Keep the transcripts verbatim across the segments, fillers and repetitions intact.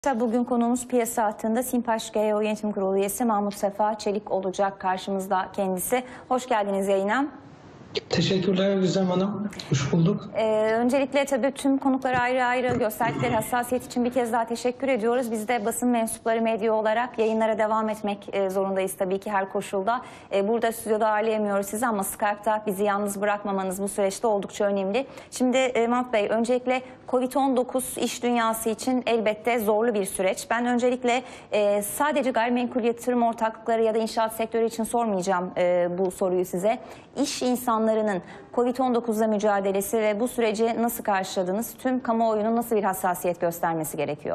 Bugün konuğumuz piyasa hattında Simpaş G E O Yönetim Kurulu üyesi Mahmut Sefa Çelik olacak karşımızda kendisi. Hoş geldiniz yayına. Teşekkürler Güzem Hanım. Hoş bulduk. Ee, öncelikle tabii tüm konuklara ayrı ayrı gösterdikleri hassasiyet için bir kez daha teşekkür ediyoruz. Biz de basın mensupları medya olarak yayınlara devam etmek e, zorundayız tabii ki her koşulda. E, burada stüdyoda ağırlayamıyoruz sizi ama Skype'ta bizi yalnız bırakmamanız bu süreçte oldukça önemli. Şimdi e, Mahmut Bey, öncelikle Covid on dokuz iş dünyası için elbette zorlu bir süreç. Ben öncelikle e, sadece gayrimenkul yatırım ortaklıkları ya da inşaat sektörü için sormayacağım e, bu soruyu size. İş insanlarının Covid on dokuzla mücadelesi ve bu süreci nasıl karşıladınız? Tüm kamuoyunun nasıl bir hassasiyet göstermesi gerekiyor?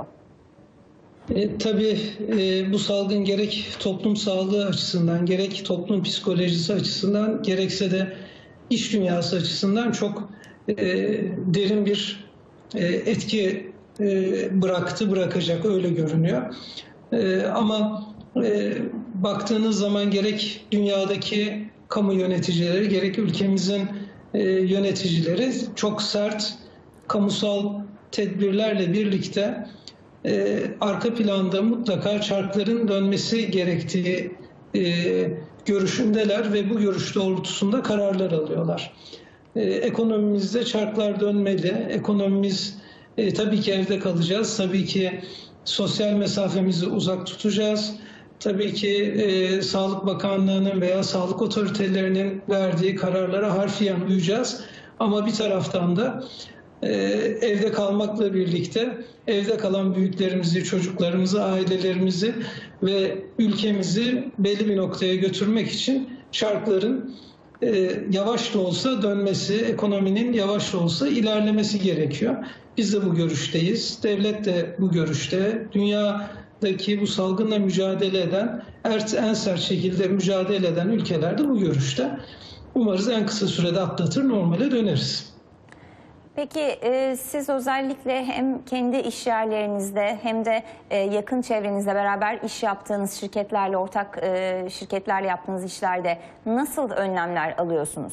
E, tabii e, bu salgın gerek toplum sağlığı açısından, gerek toplum psikolojisi açısından, gerekse de iş dünyası açısından çok e, derin bir e, etki e, bıraktı, bırakacak öyle görünüyor. E, ama e, baktığınız zaman gerek dünyadaki kamu yöneticileri, gerek ülkemizin e, yöneticileri çok sert kamusal tedbirlerle birlikte e, arka planda mutlaka çarkların dönmesi gerektiği e, görüşündeler ve bu görüş doğrultusunda kararlar alıyorlar. E, ekonomimizde çarklar dönmeli, ekonomimiz e, tabii ki evde kalacağız, tabii ki sosyal mesafemizi uzak tutacağız. Tabii ki e, Sağlık Bakanlığı'nın veya sağlık otoritelerinin verdiği kararlara harfiyen uyacağız. Ama bir taraftan da e, evde kalmakla birlikte evde kalan büyüklerimizi, çocuklarımızı, ailelerimizi ve ülkemizi belli bir noktaya götürmek için çarkların e, yavaş da olsa dönmesi, ekonominin yavaş da olsa ilerlemesi gerekiyor. Biz de bu görüşteyiz. Devlet de bu görüşte. Dünya daki bu salgınla mücadele eden, en sert şekilde mücadele eden ülkeler de bu görüşte. Umarız en kısa sürede atlatır, normale döneriz. Peki e, siz özellikle hem kendi iş yerlerinizde hem de e, yakın çevrenizle beraber iş yaptığınız şirketlerle, ortak e, şirketlerle yaptığınız işlerde nasıl önlemler alıyorsunuz?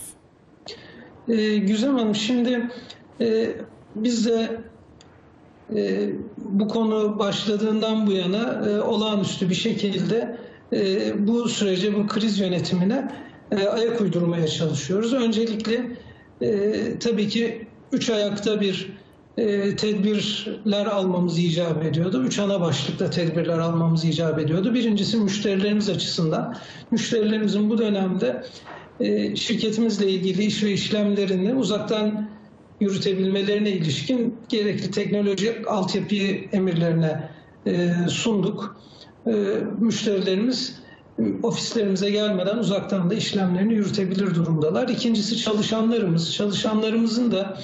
E, Güzem Hanım, şimdi e, biz de Ee, bu konu başladığından bu yana e, olağanüstü bir şekilde e, bu sürece, bu kriz yönetimine e, ayak uydurmaya çalışıyoruz. Öncelikle e, tabii ki üç ayakta bir e, tedbirler almamız icap ediyordu. Üç ana başlıkta tedbirler almamız icap ediyordu. Birincisi müşterilerimiz açısından. Müşterilerimizin bu dönemde e, şirketimizle ilgili iş ve işlemlerini uzaktan yürütebilmelerine ilişkin gerekli teknolojik altyapıyı emirlerine e, sunduk. E, müşterilerimiz ofislerimize gelmeden uzaktan da işlemlerini yürütebilir durumdalar. İkincisi çalışanlarımız. Çalışanlarımızın da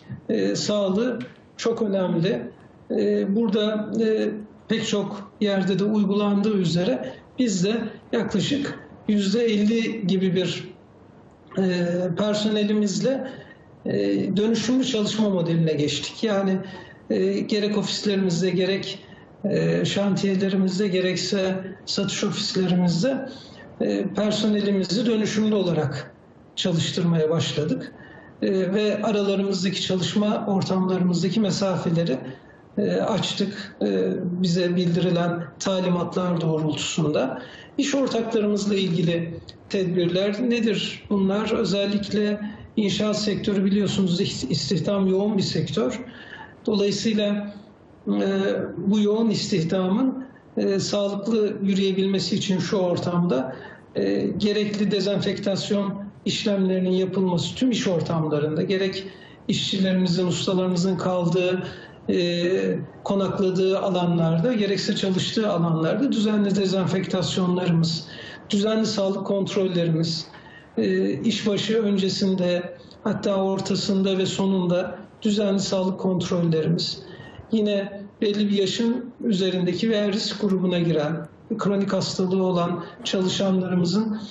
e, sağlığı çok önemli. E, burada e, pek çok yerde de uygulandığı üzere biz de yaklaşık yüzde elli gibi bir e, personelimizle dönüşümlü çalışma modeline geçtik. Yani e, gerek ofislerimizde, gerek e, şantiyelerimizde, gerekse satış ofislerimizde e, personelimizi dönüşümlü olarak çalıştırmaya başladık. E, ve aralarımızdaki çalışma ortamlarımızdaki mesafeleri e, açtık. E, bize bildirilen talimatlar doğrultusunda. İş ortaklarımızla ilgili tedbirler nedir bunlar? Özellikle İnşaat sektörü biliyorsunuz istihdam yoğun bir sektör. Dolayısıyla e, bu yoğun istihdamın e, sağlıklı yürüyebilmesi için şu ortamda e, gerekli dezenfektasyon işlemlerinin yapılması tüm iş ortamlarında, gerek işçilerimizin, ustalarımızın kaldığı, e, konakladığı alanlarda, gerekse çalıştığı alanlarda düzenli dezenfektasyonlarımız, düzenli sağlık kontrollerimiz, E, işbaşı öncesinde, hatta ortasında ve sonunda düzenli sağlık kontrollerimiz, yine belli bir yaşın üzerindeki veya risk grubuna giren, kronik hastalığı olan çalışanlarımızın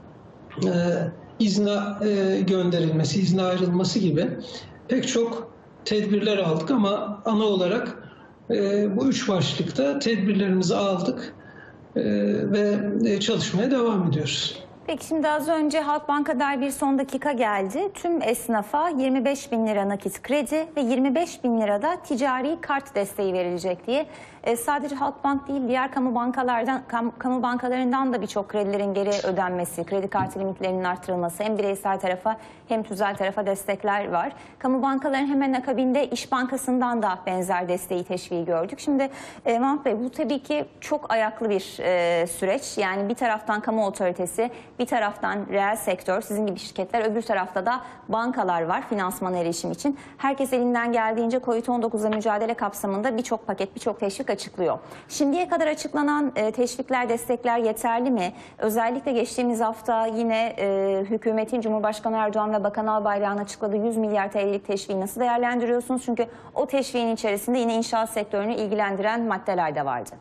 e, izne e, gönderilmesi, izne ayrılması gibi pek çok tedbirler aldık ama ana olarak e, bu üç başlıkta tedbirlerimizi aldık e, ve çalışmaya devam ediyoruz. Peki şimdi az önce Halkbank'a dair bir son dakika geldi. Tüm esnafa yirmi beş bin lira nakit kredi ve yirmi beş bin lirada ticari kart desteği verilecek diye. E, sadece Halkbank değil, diğer kamu bankalardan kam, kamu bankalarından da birçok kredilerin geri ödenmesi, kredi kartı limitlerinin artırılması, hem bireysel tarafa hem tüzel tarafa destekler var. Kamu bankaların hemen akabinde İş Bankası'ndan da benzer desteği, teşviği gördük. Şimdi e, Mahmut Bey, bu tabii ki çok ayaklı bir e, süreç. Yani bir taraftan kamu otoritesi, bir taraftan reel sektör, sizin gibi şirketler, öbür tarafta da bankalar var finansmana erişim için. Herkes elinden geldiğince Covid on dokuzla mücadele kapsamında birçok paket, birçok teşvik açıklıyor. Şimdiye kadar açıklanan e, teşvikler, destekler yeterli mi? Özellikle geçtiğimiz hafta yine e, hükümetin, Cumhurbaşkanı Erdoğan ve Bakan Albayrak'ın açıkladığı yüz milyar T L'lik teşviği nasıl değerlendiriyorsunuz? Çünkü o teşviğin içerisinde yine inşaat sektörünü ilgilendiren maddeler de vardı.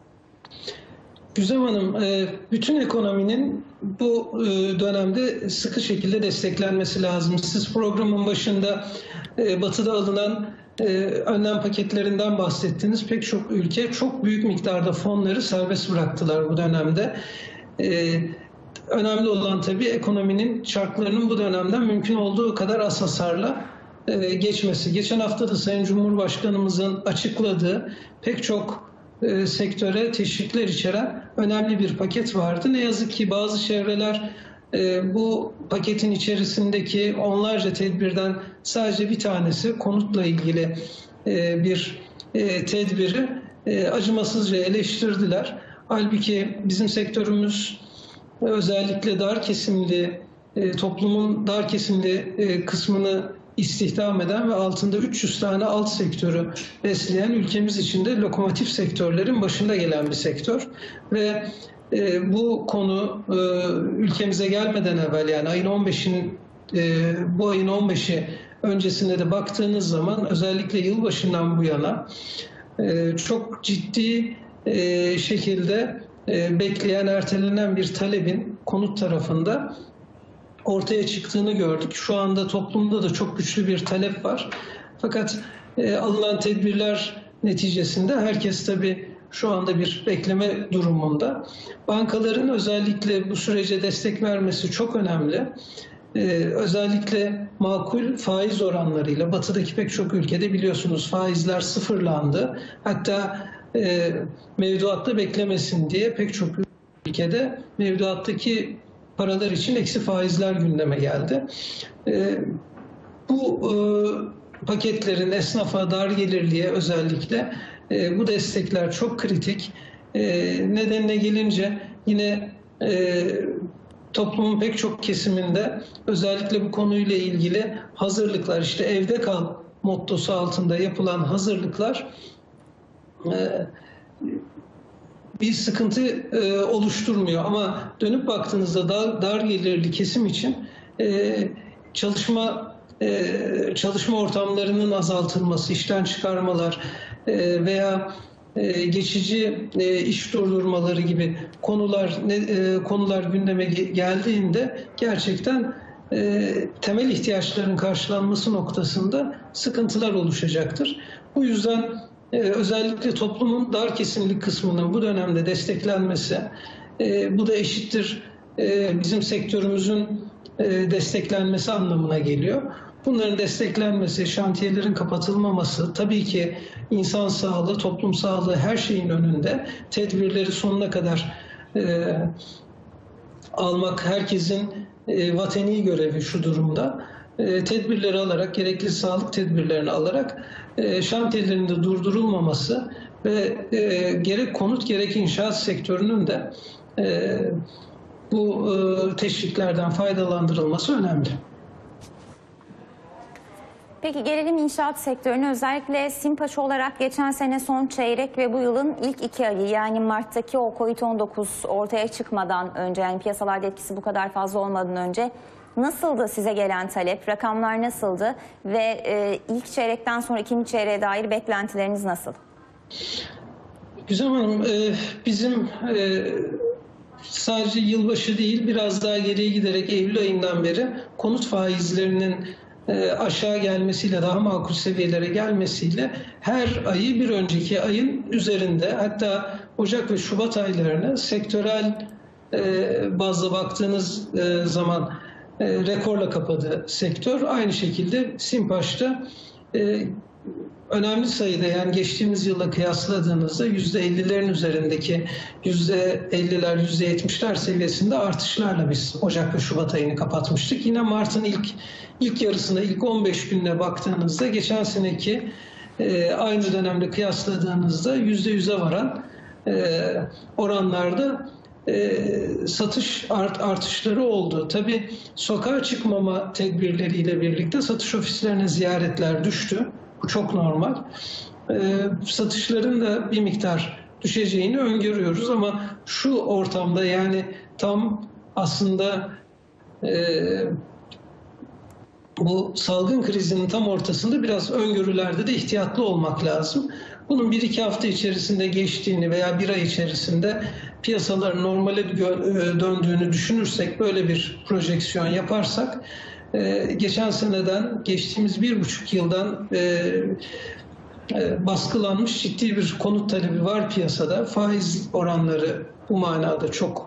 Güzem Hanım, bütün ekonominin bu dönemde sıkı şekilde desteklenmesi lazım. Siz programın başında Batı'da alınan önlem paketlerinden bahsettiniz. Pek çok ülke çok büyük miktarda fonları serbest bıraktılar bu dönemde. Önemli olan tabii ekonominin çarklarının bu dönemden mümkün olduğu kadar az hasarla geçmesi. Geçen hafta da Sayın Cumhurbaşkanımızın açıkladığı pek çok E, sektöre teşvikler içeren önemli bir paket vardı. Ne yazık ki bazı çevreler e, bu paketin içerisindeki onlarca tedbirden sadece bir tanesi, konutla ilgili e, bir e, tedbiri e, acımasızca eleştirdiler. Halbuki bizim sektörümüz özellikle dar kesimli, e, toplumun dar kesimli e, kısmını istihdam eden ve altında üç yüz tane alt sektörü besleyen, ülkemiz içinde lokomotif sektörlerin başında gelen bir sektör. Ve e, bu konu e, ülkemize gelmeden evvel, yani ayın on beşinin e, bu ayın on beşi öncesinde de baktığınız zaman özellikle yılbaşından bu yana e, çok ciddi e, şekilde e, bekleyen, ertelenen bir talebin konut tarafında ortaya çıktığını gördük. Şu anda toplumda da çok güçlü bir talep var. Fakat e, alınan tedbirler neticesinde herkes tabii şu anda bir bekleme durumunda. Bankaların özellikle bu sürece destek vermesi çok önemli. Ee, özellikle makul faiz oranlarıyla, batıdaki pek çok ülkede biliyorsunuz faizler sıfırlandı. Hatta e, mevduatta beklemesin diye pek çok ülkede mevduattaki paralar için eksi faizler gündeme geldi. E, bu e, paketlerin esnafa, dar gelirliye özellikle e, bu destekler çok kritik. E, nedenine gelince yine e, toplumun pek çok kesiminde özellikle bu konuyla ilgili hazırlıklar, işte evde kal mottosu altında yapılan hazırlıklar e, bir sıkıntı e, oluşturmuyor. Ama dönüp baktığınızda dar, dar gelirli kesim için e, çalışma e, çalışma ortamlarının azaltılması, işten çıkarmalar e, veya e, geçici e, iş durdurmaları gibi konular ne, e, konular gündeme geldiğinde gerçekten e, temel ihtiyaçların karşılanması noktasında sıkıntılar oluşacaktır. Bu yüzden Ee, özellikle toplumun dar kesimli kısmının bu dönemde desteklenmesi, e, bu da eşittir e, bizim sektörümüzün e, desteklenmesi anlamına geliyor. Bunların desteklenmesi, şantiyelerin kapatılmaması, tabii ki insan sağlığı, toplum sağlığı her şeyin önünde. Tedbirleri sonuna kadar e, almak herkesin e, vatani görevi şu durumda. E, tedbirleri alarak, gerekli sağlık tedbirlerini alarak e, şantiyelerin de durdurulmaması ve e, gerek konut gerek inşaat sektörünün de e, bu e, teşviklerden faydalandırılması önemli. Peki gelelim inşaat sektörüne. Özellikle Simpaş olarak geçen sene son çeyrek ve bu yılın ilk iki ayı, yani Mart'taki o Covid on dokuz ortaya çıkmadan önce, yani piyasalarda etkisi bu kadar fazla olmadan önce nasıldı size gelen talep? Rakamlar nasıldı? Ve e, ilk çeyrekten sonra ikinci çeyreğe dair beklentileriniz nasıl? Güzel Hanım, e, bizim e, sadece yılbaşı değil, biraz daha geriye giderek Eylül ayından beri konut faizlerinin e, aşağı gelmesiyle, daha makul seviyelere gelmesiyle her ayı bir önceki ayın üzerinde, hatta Ocak ve Şubat aylarını sektörel e, bazda baktığınız e, zaman e, rekorla kapadı sektör. Aynı şekilde Simpaş'ta e, önemli sayıda, yani geçtiğimiz yılla kıyasladığınızda yüzde ellilerin üzerindeki yüzde elliler, yüzde yetmişler seviyesinde artışlarla biz Ocak ve Şubat ayını kapatmıştık. Yine Mart'ın ilk ilk yarısına, ilk on beş gününe baktığınızda geçen seneki e, aynı dönemle kıyasladığınızda yüzde yüze varan e, oranlarda e, satış art, artışları oldu. Tabii sokağa çıkmama tedbirleriyle birlikte satış ofislerine ziyaretler düştü. Bu çok normal. E, satışların da bir miktar düşeceğini öngörüyoruz ama şu ortamda, yani tam aslında e, bu salgın krizinin tam ortasında biraz öngörülerde de ihtiyatlı olmak lazım. Bunun bir iki hafta içerisinde geçtiğini veya bir ay içerisinde piyasaların normale döndüğünü düşünürsek, böyle bir projeksiyon yaparsak, geçen seneden, geçtiğimiz bir buçuk yıldan baskılanmış ciddi bir konut talebi var piyasada. Faiz oranları bu manada çok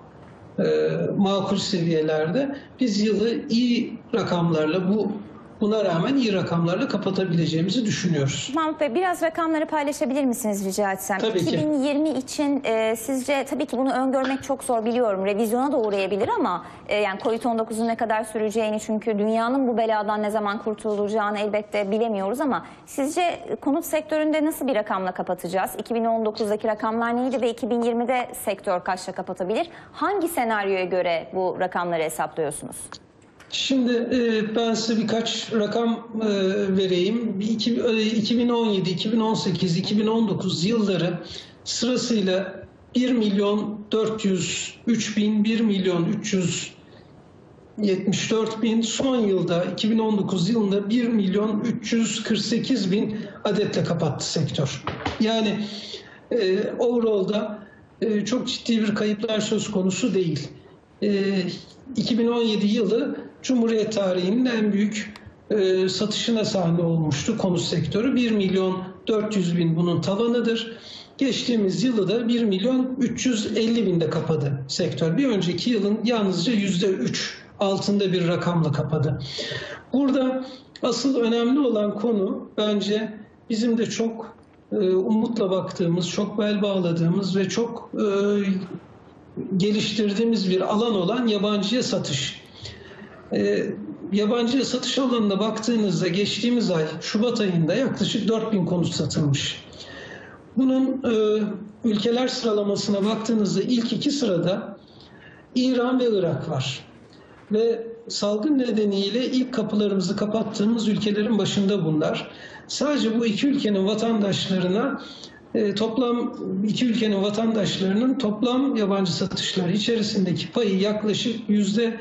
makul seviyelerde. Biz yılı iyi rakamlarla, bu buna rağmen iyi rakamlarla kapatabileceğimizi düşünüyoruz. Mahmut Bey, biraz rakamları paylaşabilir misiniz rica etsem? Tabii iki bin yirmi ki. için e, sizce, tabii ki bunu öngörmek çok zor biliyorum. Revizyona da uğrayabilir ama e, yani kovid on dokuzun ne kadar süreceğini, çünkü dünyanın bu beladan ne zaman kurtulacağını elbette bilemiyoruz ama sizce konut sektöründe nasıl bir rakamla kapatacağız? iki bin on dokuzdaki rakamlar neydi ve iki bin yirmide sektör kaçla kapatabilir? Hangi senaryoya göre bu rakamları hesaplıyorsunuz? Şimdi e, ben size birkaç rakam e, vereyim. iki bin on yedi, iki bin on sekiz, iki bin on dokuz yılları sırasıyla bir milyon dört yüz üç bin, bir milyon üç yüz yetmiş dört bin, son yılda iki bin on dokuz yılında bir milyon üç yüz kırk sekiz bin adetle kapattı sektör. Yani e, overall'da e, çok ciddi bir kayıplar söz konusu değil. E, iki bin on yedi yılı Cumhuriyet tarihinin en büyük e, satışına sahne olmuştu konut sektörü. bir milyon dört yüz bin bunun tavanıdır. Geçtiğimiz yılı da bir milyon üç yüz elli binde kapadı sektör. Bir önceki yılın yalnızca yüzde üç altında bir rakamla kapadı. Burada asıl önemli olan konu, bence bizim de çok e, umutla baktığımız, çok bel bağladığımız ve çok e, geliştirdiğimiz bir alan olan yabancıya satış. E, yabancıya satış alanına baktığınızda geçtiğimiz ay Şubat ayında yaklaşık dört bin konut satılmış. Bunun e, ülkeler sıralamasına baktığınızda ilk iki sırada İran ve Irak var. Ve salgın nedeniyle ilk kapılarımızı kapattığımız ülkelerin başında bunlar. Sadece bu iki ülkenin vatandaşlarına e, toplam iki ülkenin vatandaşlarının toplam yabancı satışları içerisindeki payı yaklaşık yüzde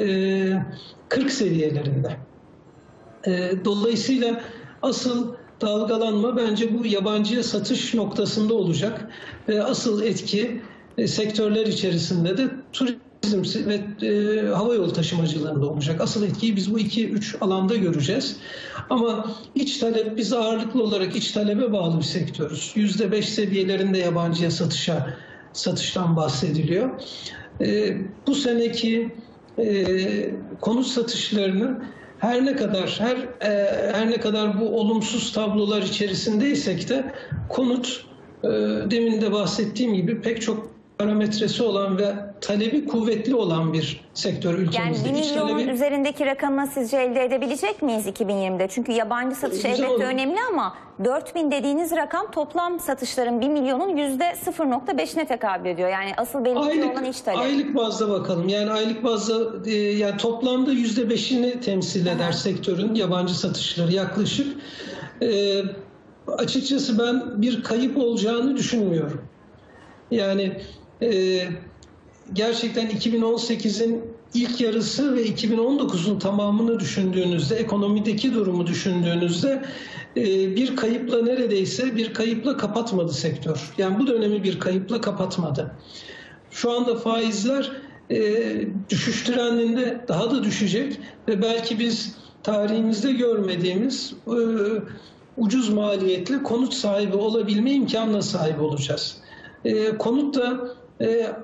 kırk seviyelerinde. E, dolayısıyla asıl dalgalanma bence bu yabancıya satış noktasında olacak ve asıl etki e, sektörler içerisinde de turizm ve e, havayolu taşımacılığında olacak. Asıl etkiyi biz bu iki üç alanda göreceğiz. Ama iç talep, biz ağırlıklı olarak iç talebe bağlı bir sektörüz. yüzde beş seviyelerinde yabancıya satışa satıştan bahsediliyor. E, bu seneki e, konut satışlarını her ne kadar her e, her ne kadar bu olumsuz tablolar içerisindeysek de konut e, demin de bahsettiğim gibi pek çok parametresi olan ve talebi kuvvetli olan bir sektör ülkemizde. Yani bir milyonun talebi... üzerindeki rakamı sizce elde edebilecek miyiz iki bin yirmide? Çünkü yabancı satış Güzel elbette olur. önemli ama dört bin dediğiniz rakam toplam satışların bir milyonun yüzde sıfır nokta beşine tekabül ediyor. Yani asıl belirli Aylık, olan iç talep. aylık bazda bakalım. Yani aylık bazda e, yani toplamda yüzde beşini temsil eder Aha. sektörün yabancı satışları yaklaşık. E, açıkçası ben bir kayıp olacağını düşünmüyorum. Yani e, gerçekten iki bin on sekizin ilk yarısı ve iki bin on dokuzun tamamını düşündüğünüzde, ekonomideki durumu düşündüğünüzde e, bir kayıpla neredeyse bir kayıpla kapatmadı sektör. Yani bu dönemi bir kayıpla kapatmadı. Şu anda faizler e, düşüş trendinde daha da düşecek ve belki biz tarihimizde görmediğimiz e, ucuz maliyetli konut sahibi olabilme imkanına sahip olacağız. E, konut da e,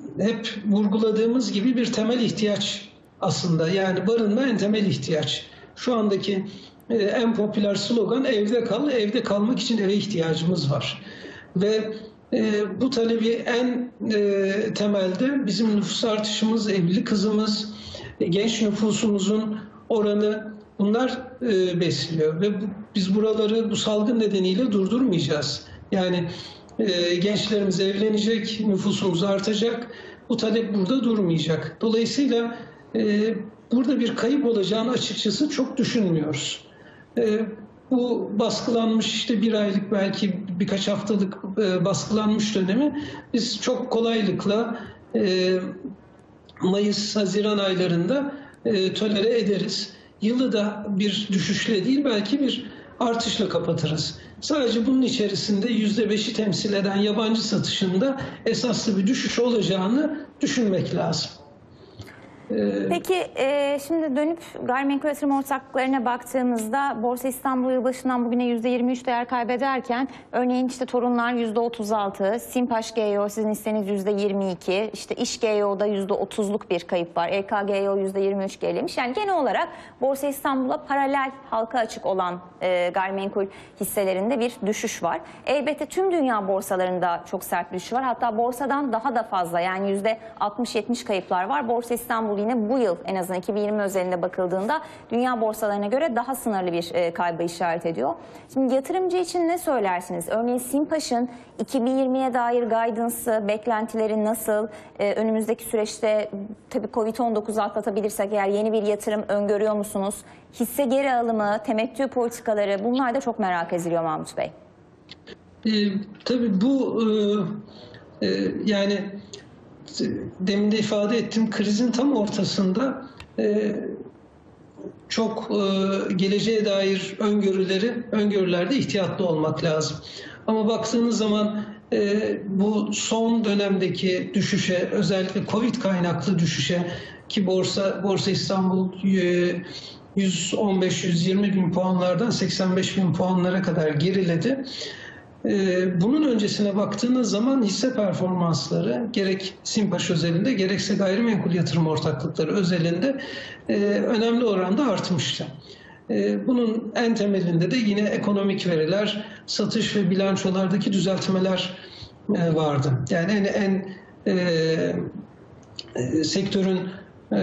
hep vurguladığımız gibi bir temel ihtiyaç aslında. Yani barınma en temel ihtiyaç. Şu andaki e, en popüler slogan evde kal, evde kalmak için eve ihtiyacımız var. Ve e, bu talebi en e, temelde bizim nüfus artışımız, evli kızımız, e, genç nüfusumuzun oranı, bunlar e, besliyor. Ve bu, biz buraları bu salgın nedeniyle durdurmayacağız. Yani e, gençlerimiz evlenecek, nüfusumuz artacak. Bu talep burada durmayacak. Dolayısıyla e, burada bir kayıp olacağını açıkçası çok düşünmüyoruz. E, bu baskılanmış işte bir aylık belki birkaç haftalık e, baskılanmış dönemi biz çok kolaylıkla e, Mayıs, Haziran aylarında e, tolere ederiz. Yılı da bir düşüşle değil belki bir artışla kapatırız. Sadece bunun içerisinde yüzde beşi temsil eden yabancı satışında esaslı bir düşüş olacağını düşünmek lazım. Peki e, şimdi dönüp gayrimenkul yatırım ortaklıklarına baktığımızda Borsa İstanbul yılbaşından bugüne yüzde yirmi üç değer kaybederken örneğin işte Torunlar yüzde otuz altı, Simpaş G E O sizin hisseniz yüzde yirmi iki, işte İş G E O'da yüzde otuzluk bir kayıp var. E K G E O yüzde yirmi üç gerilemiş. Yani genel olarak Borsa İstanbul'a paralel halka açık olan e, gayrimenkul hisselerinde bir düşüş var. Elbette tüm dünya borsalarında çok sert bir düşüş var. Hatta borsadan daha da fazla yani yüzde altmış yetmiş kayıplar var. Borsa İstanbul yine bu yıl en azından iki bin yirmi özelinde bakıldığında dünya borsalarına göre daha sınırlı bir e, kaybı işaret ediyor. Şimdi yatırımcı için ne söylersiniz? Örneğin Simpaş'ın iki bin yirmiye dair guidance'ı, beklentileri nasıl? E, önümüzdeki süreçte tabii Covid on dokuz atlatabilirsek eğer yeni bir yatırım öngörüyor musunuz? Hisse geri alımı, temettü politikaları bunlar da çok merak ediliyor Mahmut Bey. E, tabii bu e, e, yani demin de ifade ettim, krizin tam ortasında e, çok e, geleceğe dair öngörüleri, öngörülerde ihtiyatlı olmak lazım. Ama baktığınız zaman e, bu son dönemdeki düşüşe, özellikle Covid kaynaklı düşüşe ki borsa Borsa İstanbul e, yüz on beş yüz yirmi bin puanlardan seksen beş bin puanlara kadar geriledi. Bunun öncesine baktığınız zaman hisse performansları gerek Simpaş özelinde gerekse gayrimenkul yatırım ortaklıkları özelinde önemli oranda artmıştı. Bunun en temelinde de yine ekonomik veriler, satış ve bilançolardaki düzeltmeler vardı. Yani en, en e, sektörün e,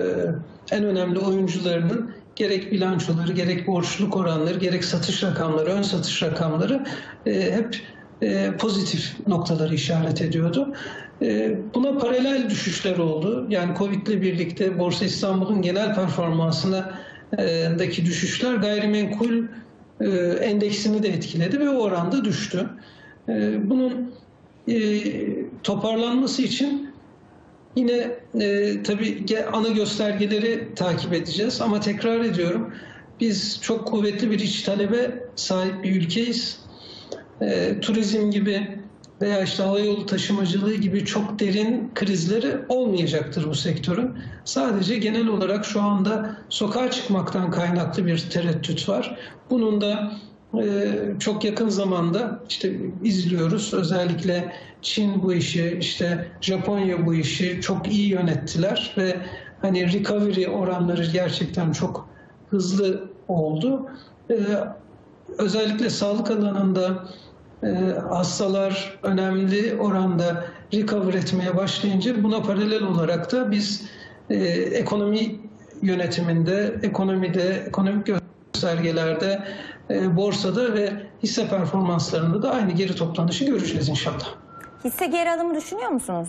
en önemli oyuncularının gerek bilançoları, gerek borçluluk oranları, gerek satış rakamları, ön satış rakamları e, hep e, pozitif noktaları işaret ediyordu. E, buna paralel düşüşler oldu. Yani Covid ile birlikte Borsa İstanbul'un genel performansındaki düşüşler gayrimenkul e, endeksini de etkiledi ve o oranda düştü. E, bunun e, toparlanması için yine e, tabii ana göstergeleri takip edeceğiz ama tekrar ediyorum biz çok kuvvetli bir iç talebe sahip bir ülkeyiz. E, turizm gibi veya işte havayolu taşımacılığı gibi çok derin krizleri olmayacaktır bu sektörün. Sadece genel olarak şu anda sokağa çıkmaktan kaynaklı bir tereddüt var. Bunun da Ee, çok yakın zamanda işte izliyoruz. Özellikle Çin bu işi, işte Japonya bu işi çok iyi yönettiler ve hani recovery oranları gerçekten çok hızlı oldu. Ee, özellikle sağlık alanında e, hastalar önemli oranda recover etmeye başlayınca buna paralel olarak da biz e, ekonomi yönetiminde, ekonomide, ekonomik göstergelerde, e, borsada ve hisse performanslarında da aynı geri toplanışı göreceğiz inşallah. Hisse geri alımı düşünüyor musunuz?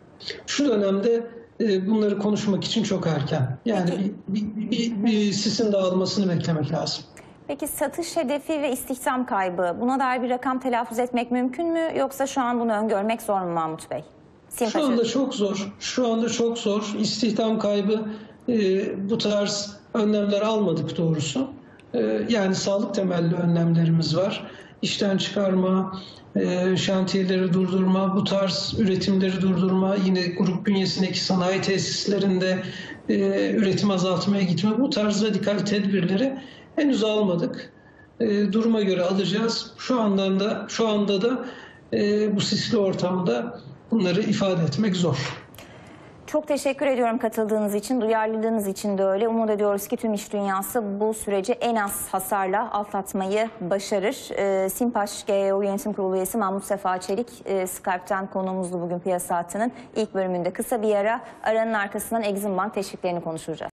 Şu dönemde e, bunları konuşmak için çok erken. Yani Peki. bir, bir, bir, bir sisin dağılmasını beklemek lazım. Peki satış hedefi ve istihdam kaybı buna dair bir rakam telaffuz etmek mümkün mü yoksa şu an bunu öngörmek zor mu Mahmut Bey? Simpaş Şu anda çok zor. Şu anda çok zor. İstihdam kaybı e, bu tarz önlemler almadık doğrusu. E, yani sağlık temelli önlemlerimiz var. İşten çıkarma, e, şantiyeleri durdurma, bu tarz üretimleri durdurma, yine grup bünyesindeki sanayi tesislerinde e, üretim azaltmaya gitme, bu tarz radikal tedbirleri henüz almadık. E, duruma göre alacağız. Şu andan da şu anda da e, bu sisli ortamda bunları ifade etmek zor. Çok teşekkür ediyorum katıldığınız için, duyarlılığınız için de öyle. Umut ediyoruz ki tüm iş dünyası bu süreci en az hasarla atlatmayı başarır. E, Simpaş G E O Yönetim Kurulu üyesi Mahmut Sefa Çelik, e, Skype'ten konuğumuzdu bugün Piyasa Hattı'nın ilk bölümünde. Kısa bir ara, aranın arkasından Exim Bank teşviklerini konuşacağız.